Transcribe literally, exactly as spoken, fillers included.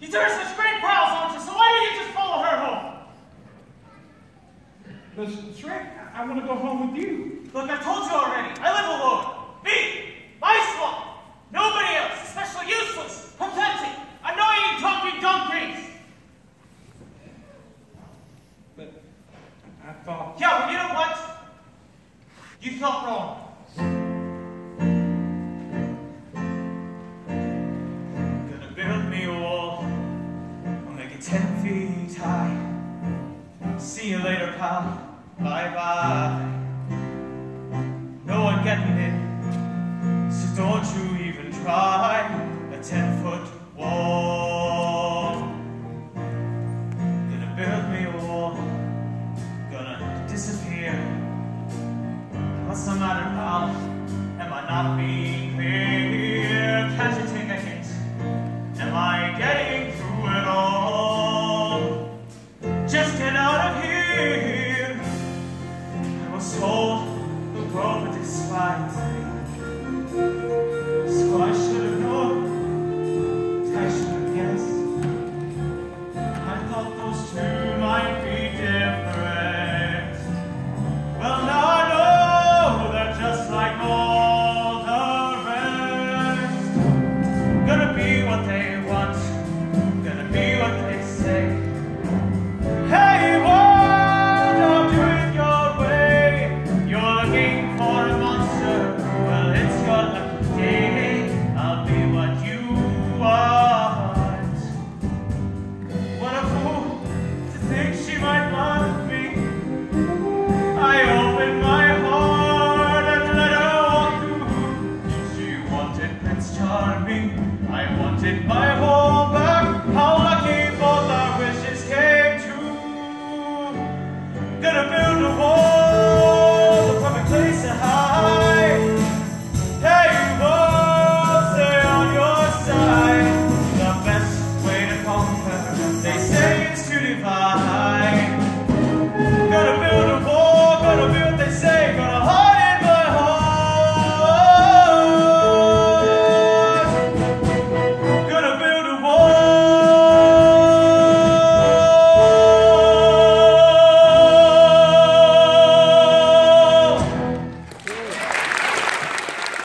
You two are such great pals, aren't you? So why don't you just follow her home? That's right. I want to go home with you. Look, I told you already. I live alone. Me, my swamp. Nobody else, especially useless, pathetic, annoying talking donkeys. But I thought... Yeah, well, you know what? You thought wrong. Gonna build me a wall. I'll make it ten feet high. See you later, pal. Bye-bye. No one getting in, so don't you even try. A ten-foot wall.